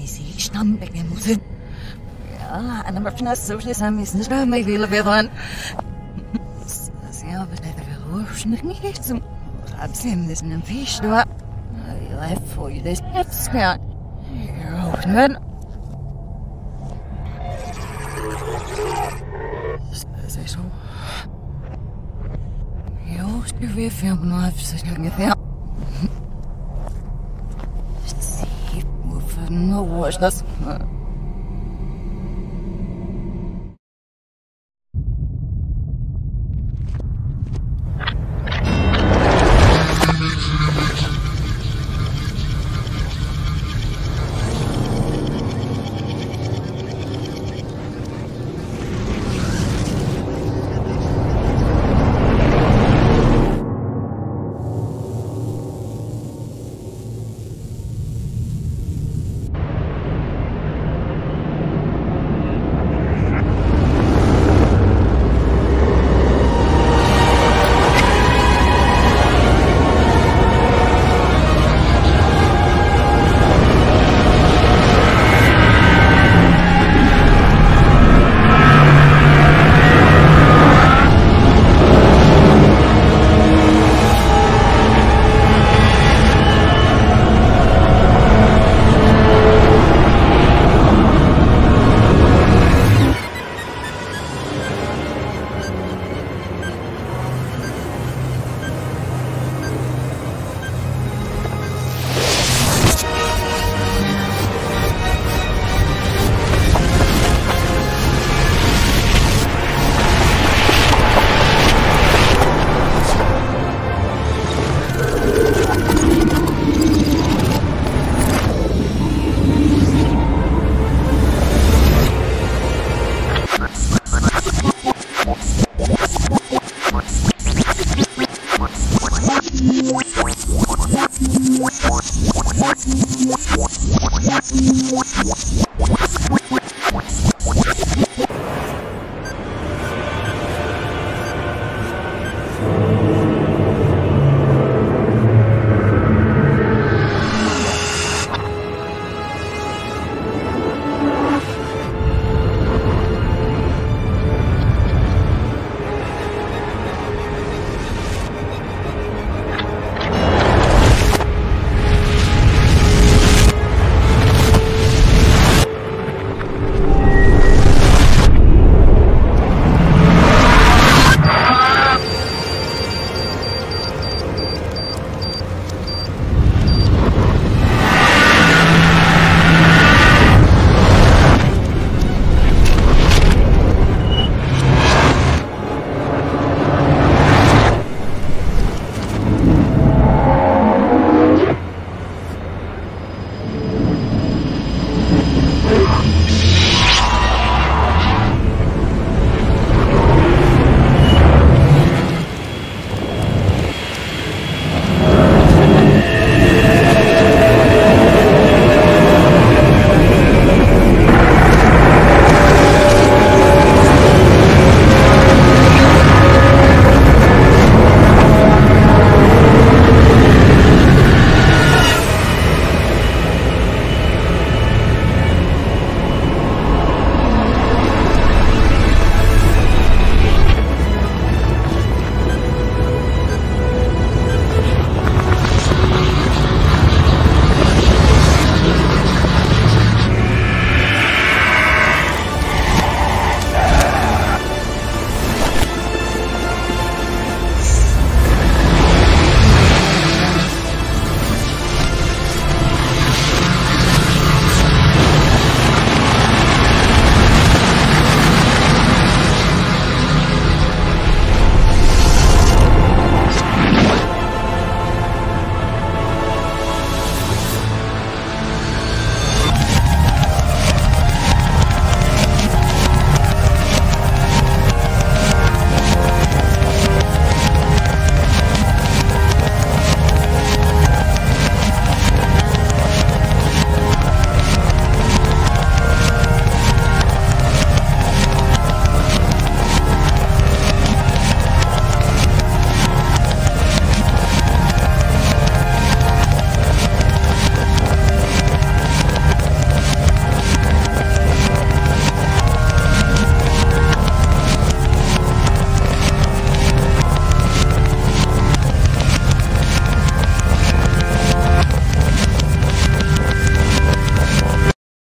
see stamping in it. Ja, en dan heb je net zo snel mis niet bij mij willen willen. Ja, we zijn er wel nog niet echt zo. Heb ze hem dus een vis doen. Je lijf voor je deze net schaar. Hier ook niet. Zeg zo. Jo, stuur weer film nog even zo ongeveer. Zie, hoeven nou was dat. What?